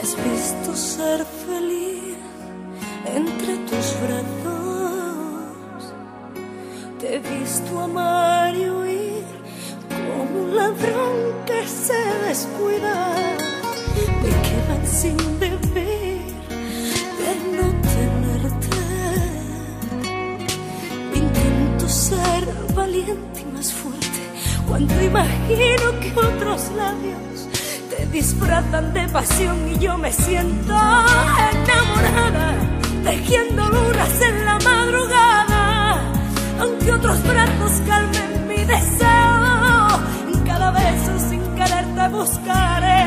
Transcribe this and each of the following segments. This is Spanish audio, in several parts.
has visto ser feliz entre tus brazos. Te he visto amar y huir como un ladrón que se descuida. Me quedan sin vivir de no tenerte. Intento ser valiente y más fuerte cuando imagino que otros labios te disfrazan de pasión y yo me siento enamorada, tejiendo lunas en la madrugada. Aunque otros brazos calmen mi deseo, en cada beso sin querer te buscaré.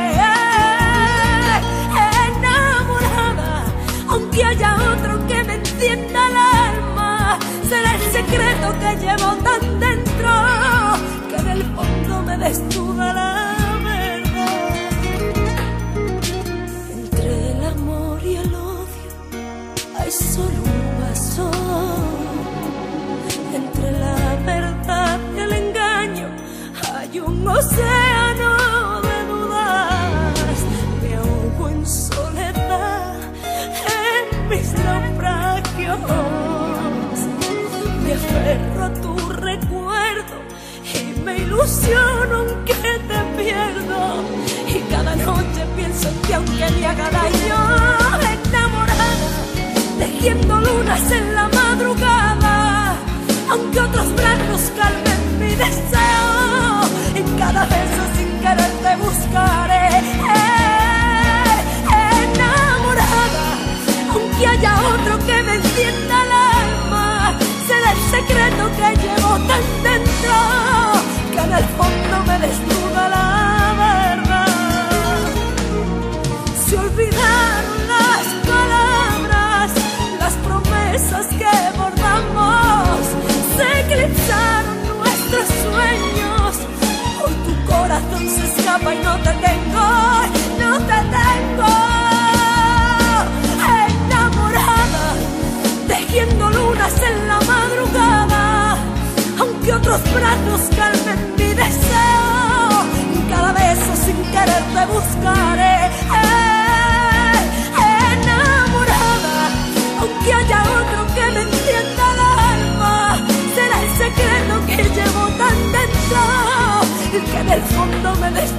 Enamorada, aunque haya otro que me encienda el alma, será el secreto que llevo tan dentro que en el fondo me desnuda la verdad. Entre el amor y el odio hay solo un paso. Entre la verdad y el engaño hay un océano de dudas. Me ahogo en soledad en mis naufragios. Me aferro a tu recuerdo y me ilusiono aunque te pierdo. Y cada noche pienso que aunque me haga daño, enamorada, tejiendo lunas en la madrugada. Aunque otros brazos calmen mi deseo, en cada beso sin querer te buscaré. Enamorada, aunque haya otro que me encienda el alma, será el secreto que llevo tan dentro que en el fondo me desnuda la verdad. Se olvidaron las palabras, las promesas que bordamos, se eclipsaron nuestros sueños. Hoy tu corazón se escapa y no te tengo, no te tengo. Enamorada, tejiendo lunas en la madrugada. Aunque otros brazos calmen mi deseo, en cada beso sin querer te buscaré. Enamorada, aunque haya otro que me entienda el alma, será el secreto que llevo tan dentro, el que en el fondo me desnuda.